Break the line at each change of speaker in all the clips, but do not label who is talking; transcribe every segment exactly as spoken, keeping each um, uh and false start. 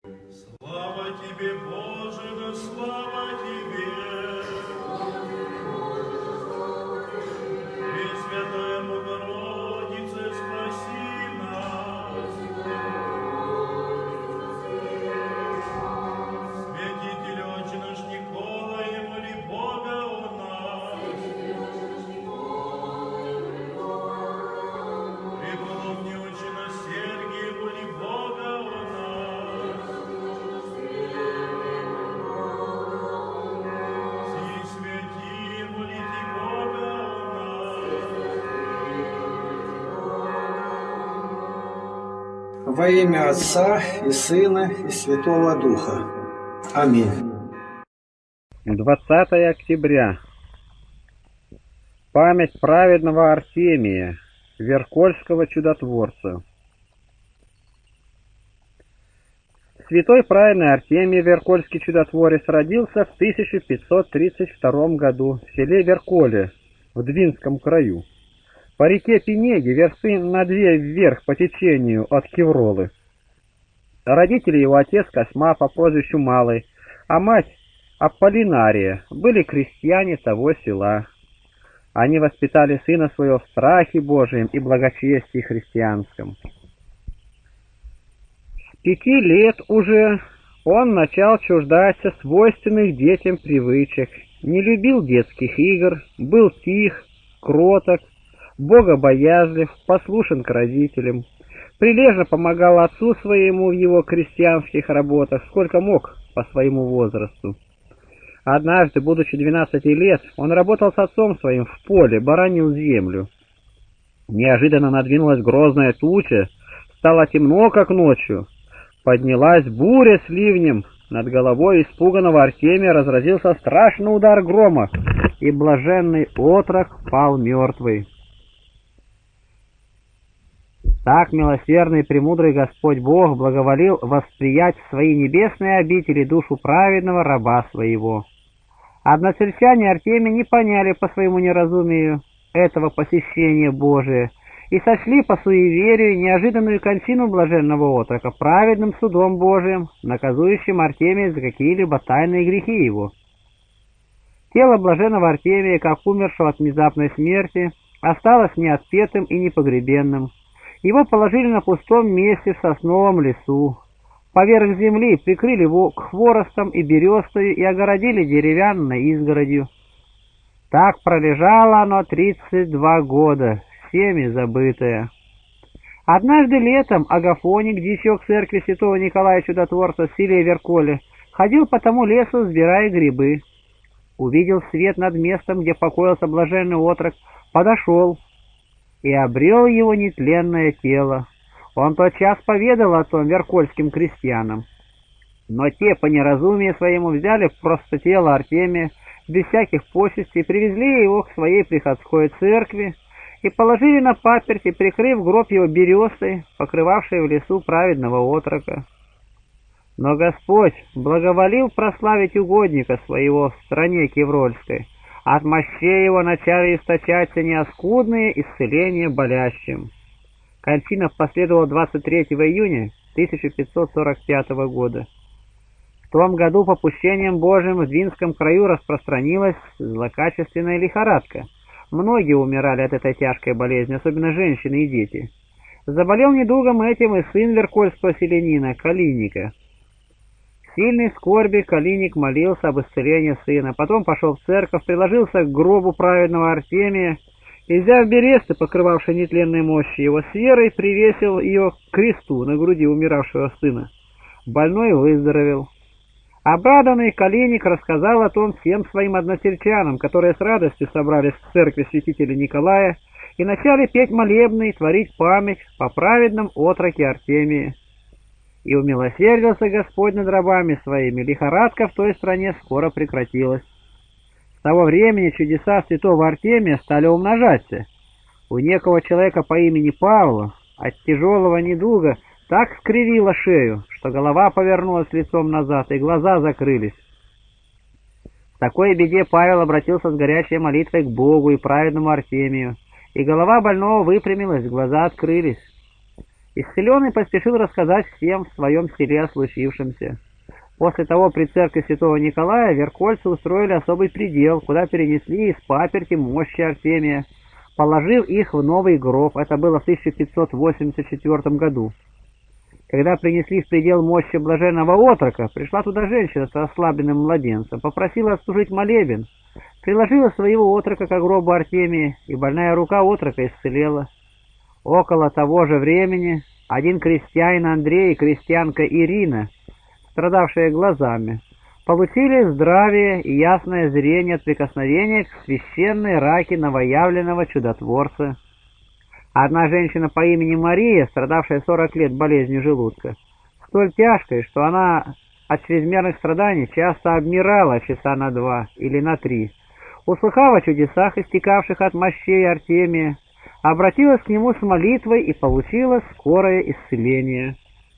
Слава тебе, Боже, да слава тебе! Пресвятая Богородица, спаси нас! Святитель Отче наш Николай, моли Бога о нас! Преподобный Отче наш Сергий, моли Бога о нас! Все святые, молите Бога о нас!
Во имя Отца и Сына и Святого Духа. Аминь.
двадцатое октября. Память праведного Артемия, Веркольского чудотворца. Святой праведный Артемий, Веркольский чудотворец, родился в тысяча пятьсот тридцать втором году в селе Верколе в Двинском краю, по реке Пенеги, версты на две вверх по течению от Кевролы. Родители его, отец Косма по прозвищу Малый, а мать Аполлинария, были крестьяне того села. Они воспитали сына своего в страхе Божием и благочестии христианском. С пяти лет уже он начал чуждаться свойственных детям привычек, не любил детских игр, был тих, кроток, богобоязлив, послушен к родителям, прилежно помогал отцу своему в его крестьянских работах, сколько мог по своему возрасту. Однажды, будучи двенадцати лет, он работал с отцом своим в поле, баранил землю. Неожиданно надвинулась грозная туча, стало темно, как ночью. Поднялась буря с ливнем, над головой испуганного Артемия разразился страшный удар грома, и блаженный отрок пал мертвый. Так милосердный и премудрый Господь Бог благоволил восприять в свои небесные обители душу праведного раба своего. Односельчане Артемия не поняли по своему неразумию этого посещения Божия и сочли по суеверию неожиданную кончину блаженного отрока праведным судом Божиим, наказующим Артемия за какие-либо тайные грехи его. Тело блаженного Артемия, как умершего от внезапной смерти, осталось неотпетым и непогребенным. Его положили на пустом месте в сосновом лесу. Поверх земли прикрыли его хворостом и берестою и огородили деревянной изгородью. Так пролежало оно тридцать два года, всеми забытое. Однажды летом Агафоник, дьячок церкви святого Николая Чудотворца в селе Верколе, ходил по тому лесу, сбирая грибы. Увидел свет над местом, где покоился блаженный отрок, подошел и обрел его нетленное тело. Он тотчас поведал о том веркольским крестьянам. Но те по неразумию своему взяли просто тело Артемия без всяких почестей, привезли его к своей приходской церкви и положили на паперти, прикрыв гроб его берестой, покрывавшей в лесу праведного отрока. Но Господь благоволил прославить угодника своего в стране Кеврольской, от мощей его начали источаться неоскудные исцеления болящим. Кончина последовала двадцать третьего июня тысяча пятьсот сорок пятого года. В том году попущением Божьим в Двинском краю распространилась злокачественная лихорадка. Многие умирали от этой тяжкой болезни, особенно женщины и дети. Заболел недугом этим и сын веркольского селянина, Калиника. В сильной скорби Калиник молился об исцелении сына, потом пошел в церковь, приложился к гробу праведного Артемия и, взяв бересты, покрывавшие нетленной мощи его, с верой привесил ее к кресту на груди умиравшего сына. Больной выздоровел. Обрадованный Калиник рассказал о том всем своим односельчанам, которые с радостью собрались в церкви святителя Николая и начали петь молебны и творить память по праведном отроке Артемии. И умилосердился Господь над рабами своими, лихорадка в той стране скоро прекратилась. С того времени чудеса святого Артемия стали умножаться. У некого человека по имени Павла от тяжелого недуга так скривило шею, что голова повернулась лицом назад и глаза закрылись. В такой беде Павел обратился с горячей молитвой к Богу и праведному Артемию, и голова больного выпрямилась, глаза открылись. Исцеленный поспешил рассказать всем в своем селе о случившемся. После того при церкви святого Николая веркольцы устроили особый предел, куда перенесли из паперти мощи Артемия, положив их в новый гроб. Это было в тысяча пятьсот восемьдесят четвёртом году. Когда принесли в предел мощи блаженного отрока, пришла туда женщина с ослабленным младенцем, попросила отслужить молебен, приложила своего отрока к гробу Артемия, и больная рука отрока исцелела. Около того же времени один крестьянин Андрей и крестьянка Ирина, страдавшие глазами, получили здравие и ясное зрение от прикосновения к священной раке новоявленного чудотворца. Одна женщина по имени Мария, страдавшая сорок лет болезнью желудка, столь тяжкой, что она от чрезмерных страданий часто обмирала часа на два или на три, услыхав о чудесах, истекавших от мощей Артемия, обратилась к нему с молитвой и получила скорое исцеление.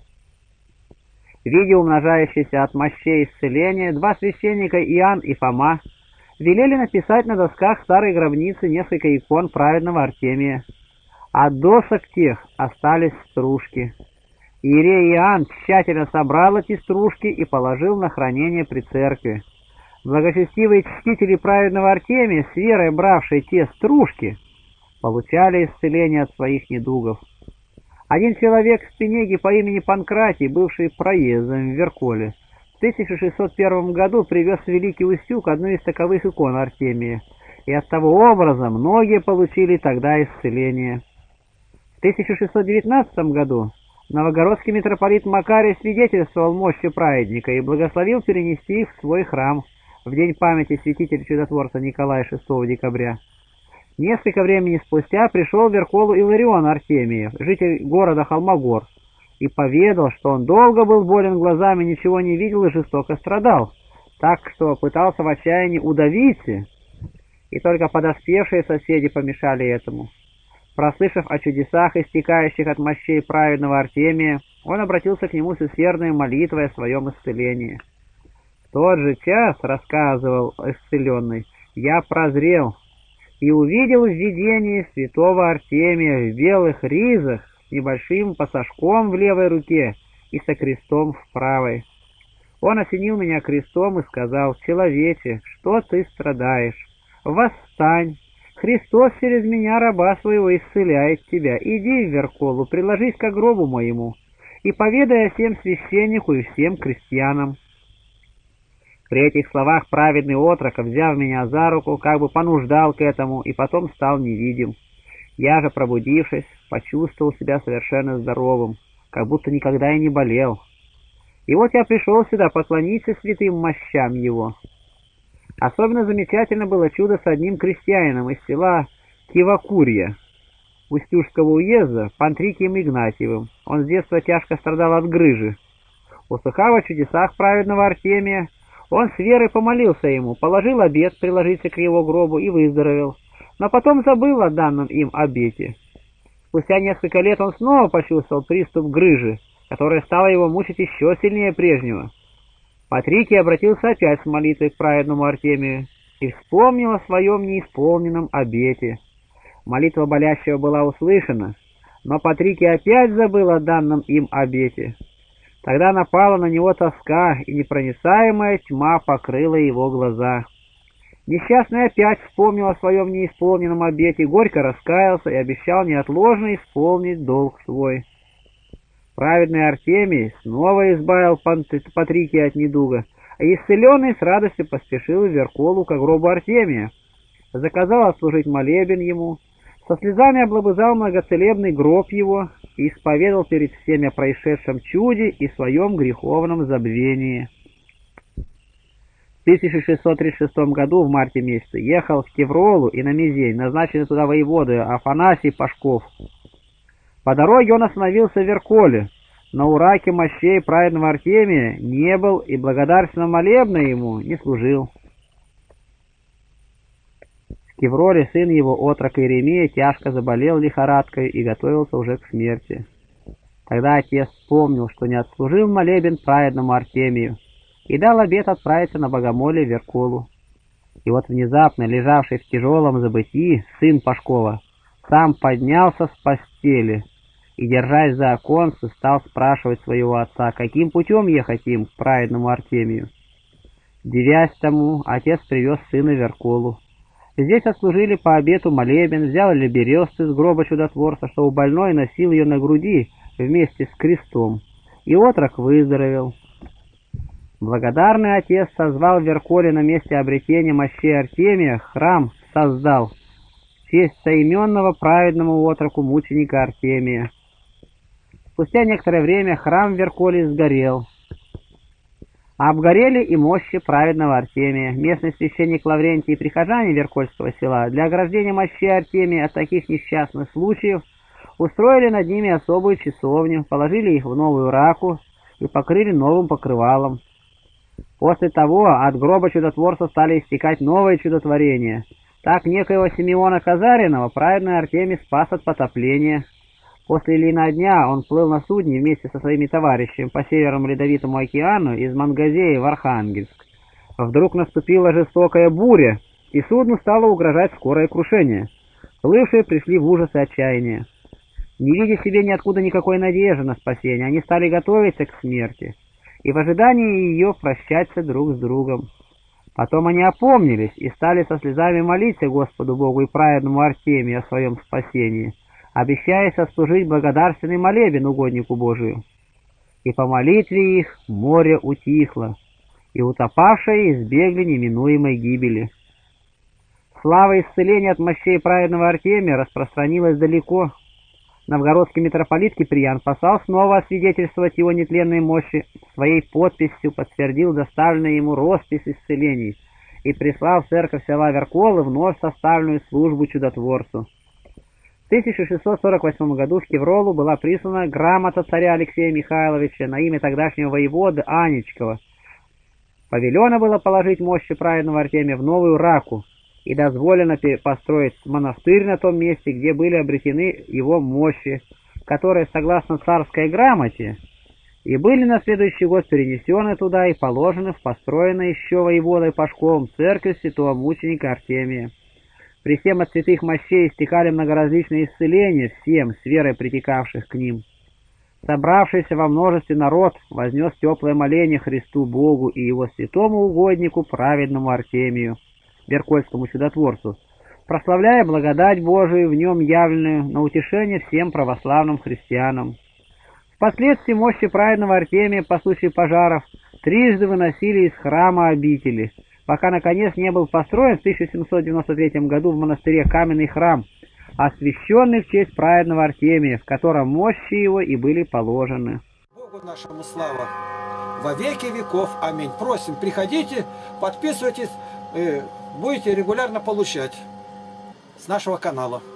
Видя умножающееся от мощей исцеления, два священника Иоанн и Фома велели написать на досках старой гробницы несколько икон праведного Артемия. От досок тех остались стружки. Иерей Иоанн тщательно собрал эти стружки и положил на хранение при церкви. Благочестивые чтители праведного Артемия, с верой бравшие те стружки, получали исцеление от своих недугов. Один человек с Пенеги по имени Панкратий, бывший проездом в Верколе, в тысяча шестьсот первом году привез в Великий Устюг одну из таковых икон Артемия, и от того образа многие получили тогда исцеление. В тысяча шестьсот девятнадцатом году новогородский митрополит Макарий свидетельствовал мощи праведника и благословил перенести их в свой храм в день памяти святителя-чудотворца Николая шестого декабря. Несколько времени спустя пришел в Верколу Иларион Артемиев, житель города Холмогор, и поведал, что он долго был болен глазами, ничего не видел и жестоко страдал, так что пытался в отчаянии удавиться, и только подоспевшие соседи помешали этому. Прослышав о чудесах, истекающих от мощей праведного Артемия, он обратился к нему с усердной молитвой о своем исцелении. В тот же час, рассказывал исцеленный, я прозрел и увидел в видении святого Артемия в белых ризах с небольшим пасашком в левой руке и со крестом в правой. Он осенил меня крестом и сказал: «Человече, что ты страдаешь? Восстань! Христос через меня, раба своего, исцеляет тебя. Иди в Верколу, приложись к гробу моему, и поведай о всем священнику и всем крестьянам». При этих словах праведный отрок, взяв меня за руку, как бы понуждал к этому, и потом стал невидим. Я же, пробудившись, почувствовал себя совершенно здоровым, как будто никогда и не болел. И вот я пришел сюда поклониться святым мощам его. Особенно замечательно было чудо с одним крестьянином из села Кивакурья, Устюжского уезда, Пантрикием Игнатьевым. Он с детства тяжко страдал от грыжи. Услыхав о чудесах праведного Артемия, он с верой помолился ему, положил обет приложиться к его гробу и выздоровел, но потом забыл о данном им обете. Спустя несколько лет он снова почувствовал приступ грыжи, которая стала его мучить еще сильнее прежнего. Патрикий обратился опять с молитвой к праведному Артемию и вспомнил о своем неисполненном обете. Молитва болящего была услышана, но Патрикий опять забыл о данном им обете. Тогда напала на него тоска, и непроницаемая тьма покрыла его глаза. Несчастный опять вспомнил о своем неисполненном обете, горько раскаялся и обещал неотложно исполнить долг свой. Праведный Артемий снова избавил Патрикия от недуга, а исцеленный с радостью поспешил в Верколу к гробу Артемия, заказал отслужить молебен ему, со слезами облобызал многоцелебный гроб его и исповедал перед всеми о происшедшем чуде и своем греховном забвении. В тысяча шестьсот тридцать шестом году в марте месяце ехал в Кевролу и на Мизень, назначенный туда воеводой Афанасий Пашков. По дороге он остановился в Верколе, но у раки мощей праведного Артемия не был и благодарственного молебна ему не служил. В Кевроле сын его, отрок Иеремия, тяжко заболел лихорадкой и готовился уже к смерти. Тогда отец вспомнил, что не отслужил молебен праведному Артемию, и дал обет отправиться на богомолье в Верколу. И вот внезапно, лежавший в тяжелом забытии, сын Пашкова сам поднялся с постели и, держась за оконце, стал спрашивать своего отца, каким путем ехать им к праведному Артемию. Девясь тому, отец привез сына Верколу. Здесь отслужили по обету молебен, взяли берест из гроба чудотворца, чтобы больной носил ее на груди вместе с крестом, и отрок выздоровел. Благодарный отец созвал в Верколе на месте обретения мощей Артемия, храм создал в честь соименного праведному отроку мученика Артемия. Спустя некоторое время храм в Верколе сгорел. Обгорели и мощи праведного Артемия. Местный священник Лаврентий и прихожане Веркольского села для ограждения мощей Артемия от таких несчастных случаев устроили над ними особую часовню, положили их в новую раку и покрыли новым покрывалом. После того от гроба чудотворца стали истекать новые чудотворения. Так некоего Симеона Казаринова праведный Артемий спас от потопления. После Илина дня он плыл на судне вместе со своими товарищами по Северному Ледовитому океану из Мангазеи в Архангельск. Вдруг наступила жестокая буря, и судну стало угрожать скорое крушение. Плывшие пришли в ужас и отчаяние. Не видя себе ниоткуда никакой надежды на спасение, они стали готовиться к смерти и в ожидании ее прощаться друг с другом. Потом они опомнились и стали со слезами молиться Господу Богу и праведному Артемию о своем спасении, обещаясь отслужить благодарственный молебен угоднику Божию. И по молитве их море утихло, и утопавшие избегли неминуемой гибели. Слава исцеления от мощей праведного Артемия распространилась далеко. Новгородский митрополит Киприан послал снова освидетельствовать его нетленной мощи, своей подписью подтвердил доставленную ему роспись исцелений и прислал в церковь села Верколы вновь составленную службу чудотворцу. В тысяча шестьсот сорок восьмом году в Кевролу была прислана грамота царя Алексея Михайловича на имя тогдашнего воеводы Аничкова. Повелено было положить мощи праведного Артемия в новую раку, и дозволено построить монастырь на том месте, где были обретены его мощи, которые, согласно царской грамоте, и были на следующий год перенесены туда и положены в построенную еще воеводой Пашковым церковь святого мученика Артемия. При всем от святых мощей истекали многоразличные исцеления всем с верой притекавших к ним. Собравшийся во множестве народ вознес теплое моление Христу Богу и его святому угоднику праведному Артемию, Веркольскому чудотворцу, прославляя благодать Божию в нем явленную на утешение всем православным христианам. Впоследствии мощи праведного Артемия по случаю пожаров трижды выносили из храма обители, пока наконец не был построен в тысяча семьсот девяносто третьем году в монастыре каменный храм, освященный в честь праведного Артемия, в котором мощи его и были положены.
Богу нашему слава во веки веков. Аминь. Просим, приходите, подписывайтесь, будете регулярно получать с нашего канала.